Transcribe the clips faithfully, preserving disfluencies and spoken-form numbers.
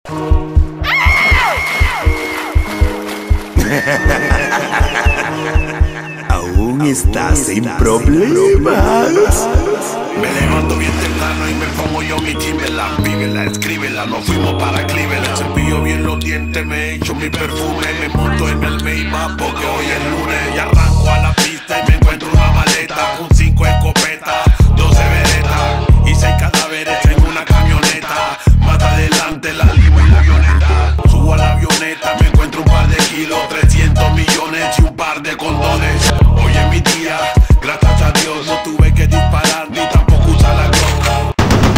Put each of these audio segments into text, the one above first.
Aún estás en problemas. Me levanto bien temprano y me pongo yo mi Timberland. Vívela, escríbela, nos fuimos para Cleveland. Cepillo bien los dientes, me echo mi perfume. Me monto en el Maybach porque hoy es lunes. Y arranco a la pista y me encuentro una maleta con cinco escopetas, doce veretas y seis cadáveres en una camioneta. Más adelante la lima y la avioneta. Subo a la avioneta, me encuentro un par de kilos, trescientos millones y un par de condones. Hoy es mi día, gracias a Dios no tuve que disparar ni tampoco usar la Glock.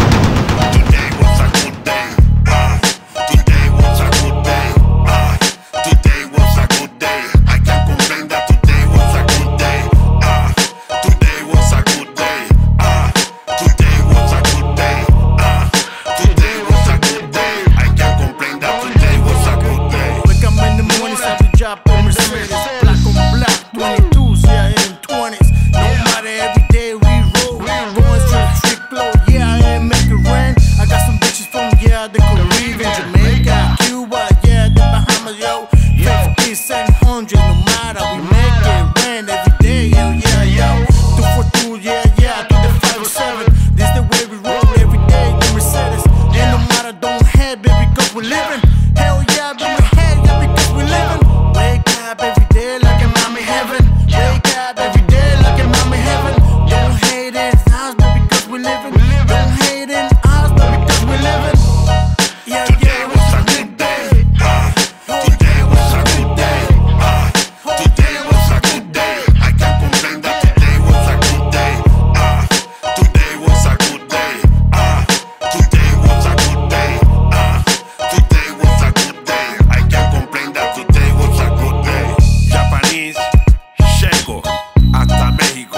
Today was a good day. Ah, today was a good day. Ah, today was a good day. I can't complain that today was a good day. Ah, today was a good day. Ah, today was a good day. Ah, today was a good day. I can't complain that today was a good day. Wake up in the morning, start to drop on Mercedes. Black on black, twenty-twos, yeah, in twenties. No matter, every day we roll. Going to the street flow, yeah, I ain't make it rain. I got some bitches from, yeah, the Caribbean, Jamaica, Cuba, yeah, the Bahamas, yo. fifty, seven hundred, no matter, we make it rain every day, yo, yeah, yo. two four two, yeah, yeah, to the five oh seven. This the way we roll every day, the Mercedes. And no matter, don't head, baby, cause we living. Hell yeah, baby, head, yeah, because we living. Wake up every day like I'm in heaven. Wake up every day like I'm in heaven. Don't hate it, us, but because we living. Don't hate it, us, but because we living. Yeah, Today was a good day. Ah, today was a good day. Ah, today was a good day. I can't complain that today was a good day. Ah, today was a good day. Ah, today was a good day. Ah, today was a good day. I can't complain that today was a good day. Japanese, cheko, hasta México.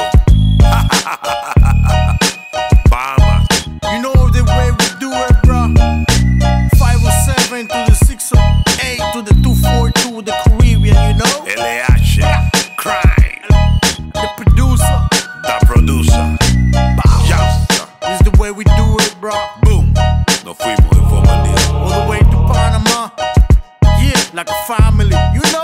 Bahamas. you know the way we do it, bro. five oh seven to the six oh eight to the two four two, the Caribbean, you know. L H, crime, The producer, the producer. Bow. this is the way we do it, bro. Boom. Nos fuimos en forma de All the way to Panama, yeah, like a family, you know.